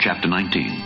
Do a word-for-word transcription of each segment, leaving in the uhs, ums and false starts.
chapter nineteen.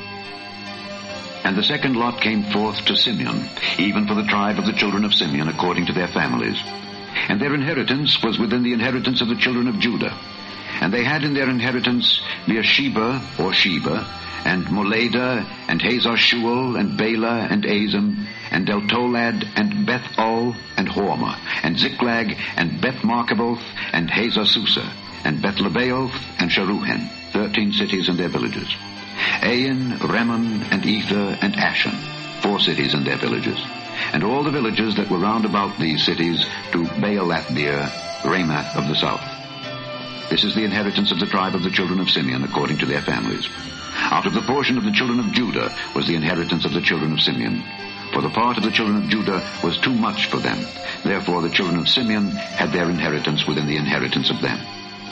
And the second lot came forth to Simeon, even for the tribe of the children of Simeon, according to their families. And their inheritance was within the inheritance of the children of Judah. And they had in their inheritance Beersheba, or Sheba, and Moleda, and Hazar-Shual, and Bela, and Azim, and Deltolad, and Beth-ol, and Hormah, and Ziklag, and Beth-Markaboth, and Hazar-Susa, and Beth-Lebaoth, and Sharuhen, thirteen cities and their villages. Ain, Rimmon, and Ether, and Ashan, four cities and their villages. And all the villages that were round about these cities to Baalathbeer, Ramath of the south. This is the inheritance of the tribe of the children of Simeon, according to their families. Out of the portion of the children of Judah was the inheritance of the children of Simeon. For the part of the children of Judah was too much for them. Therefore the children of Simeon had their inheritance within the inheritance of them.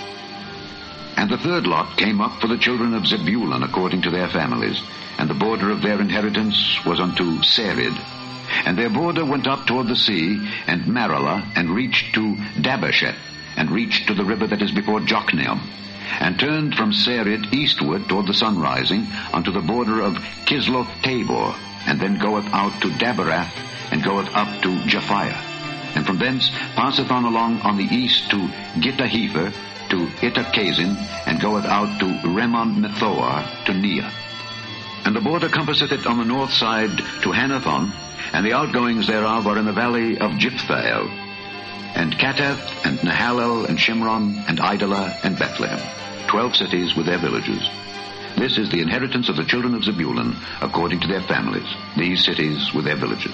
And the third lot came up for the children of Zebulun, according to their families. And the border of their inheritance was unto Sarid. And their border went up toward the sea, and Maralah, and reached to Dabasheth, and reached to the river that is before Jokneam, and turned from Sarid eastward toward the sunrising, unto the border of Kisloth-Tabor, and then goeth out to Daberath, and goeth up to Japhiah, and from thence passeth on along on the east to Gittahepher, to Ittachazin, and goeth out to Remon-Methoar, to Neah. And the border compasseth it on the north side to Hanathon, and the outgoings thereof are in the valley of Jiphthahel, and Katath, and Nahalel, and Shimron, and Idalah, and Bethlehem, twelve cities with their villages. This is the inheritance of the children of Zebulun, according to their families, these cities with their villages.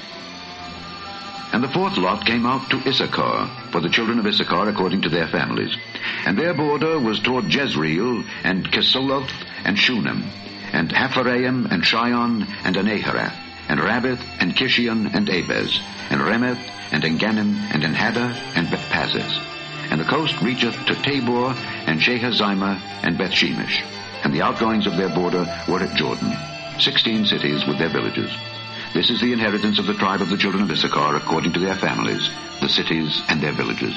And the fourth lot came out to Issachar, for the children of Issachar, according to their families. And their border was toward Jezreel, and Kesuloth, and Shunem, and Hapharaim, and Shion, and Anaharath, and Rabbith, and Kishion, and Abez, and Remeth, and Enganim, and Enhaddah, and Bethpazzez. And the coast reacheth to Tabor, and Shehazimah, and Bethshemesh. And the outgoings of their border were at Jordan, sixteen cities with their villages. This is the inheritance of the tribe of the children of Issachar, according to their families, the cities and their villages.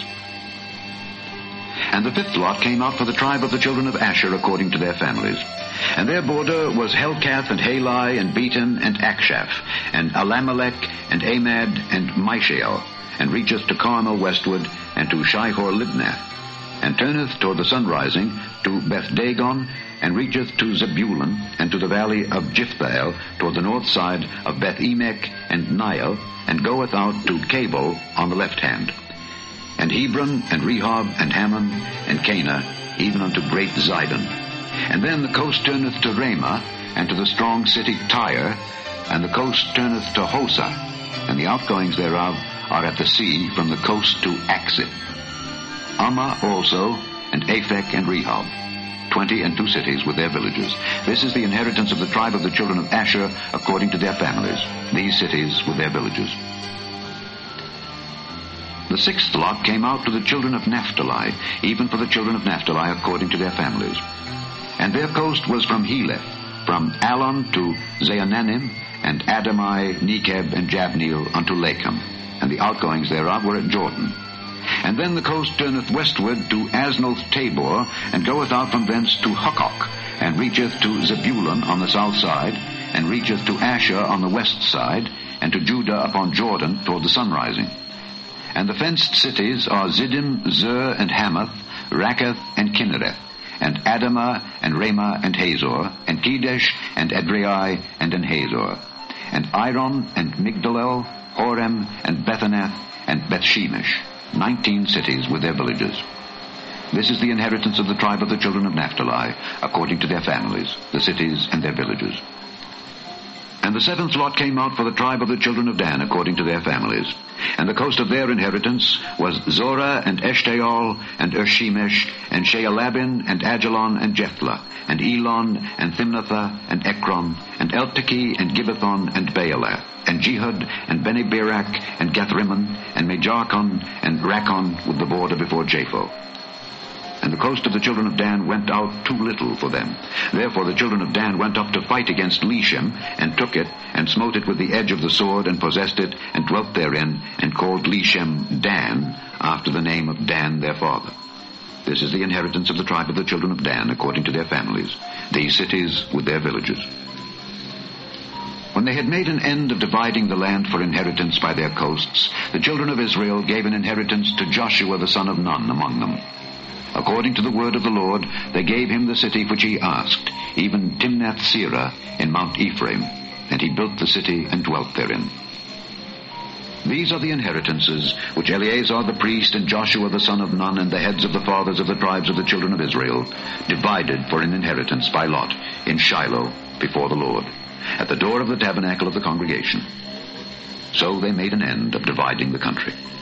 And the fifth lot came out for the tribe of the children of Asher, according to their families. And their border was Helkath, and Halai, and Beton, and Akshaph, and Alamelech, and Amad, and Mishael, and reacheth to Carmel westward, and to Shihor-Libnath, and turneth toward the sunrising to Beth-Dagon, and reacheth to Zebulun, and to the valley of Jiphthahel, toward the north side of Beth-Emek and Niel, and goeth out to Cabul on the left hand, and Hebron, and Rehob, and Hammon, and Cana, even unto great Zidon. And then the coast turneth to Ramah, and to the strong city Tyre, and the coast turneth to Hosa, and the outgoings thereof are at the sea from the coast to Axip. Ammah also, and Aphek, and Rehob, twenty and two cities with their villages. This is the inheritance of the tribe of the children of Asher, according to their families, these cities with their villages. The sixth lot came out to the children of Naphtali, even for the children of Naphtali, according to their families. And their coast was from Heleph, from Allon to Zaananim, and Adamai, Nekeb, and Jabneel unto Lakum, and the outgoings thereof were at Jordan. And then the coast turneth westward to Aznoth-Tabor, and goeth out from thence to Hukkok, and reacheth to Zebulun on the south side, and reacheth to Asher on the west side, and to Judah upon Jordan toward the sunrising. And the fenced cities are Ziddim, Zer, and Hamath, Rakkath, and Kinnereth, and Adamah, and Ramah, and Hazor, and Kedesh, and Edrei, and Enhazor, and Iron, and Migdalel, Horem, and Bethanath, and Bethshemesh, nineteen cities with their villages. This is the inheritance of the tribe of the children of Naphtali, according to their families, the cities and their villages. And the seventh lot came out for the tribe of the children of Dan, according to their families. And the coast of their inheritance was Zorah, and Eshtaol, and Ershemesh, and Shealabin, and Ajalon, and Jethlah, and Elon, and Thimnathah, and Ekron, and Elteke, and Gibbethon, and Baalath, and Jehud, and Beni-Berak, and Gathrimmon, and Mejarkon, and Rakon, with the border before Japho. And the coast of the children of Dan went out too little for them. Therefore the children of Dan went up to fight against Leshem, and took it, and smote it with the edge of the sword, and possessed it, and dwelt therein, and called Leshem Dan, after the name of Dan their father. This is the inheritance of the tribe of the children of Dan, according to their families, these cities with their villages. When they had made an end of dividing the land for inheritance by their coasts, the children of Israel gave an inheritance to Joshua the son of Nun among them. According to the word of the Lord, they gave him the city which he asked, even Timnath-Serah in Mount Ephraim, and he built the city and dwelt therein. These are the inheritances which Eleazar the priest and Joshua the son of Nun and the heads of the fathers of the tribes of the children of Israel divided for an inheritance by lot in Shiloh before the Lord, at the door of the tabernacle of the congregation. So they made an end of dividing the country.